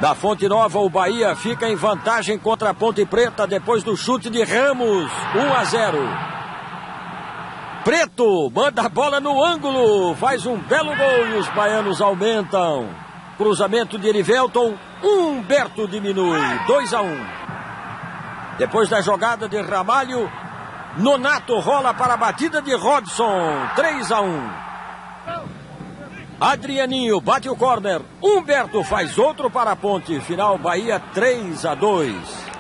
Da Fonte Nova, o Bahia fica em vantagem contra a Ponte Preta depois do chute de Ramos. 1-0. Preto manda a bola no ângulo, faz um belo gol e os baianos aumentam. Cruzamento de Erivelton, Humberto diminui, 2-1. Depois da jogada de Ramalho, Nonato rola para a batida de Robson, 3-1. Adrianinho bate o córner, Humberto faz outro para a Ponte, final Bahia 3-2.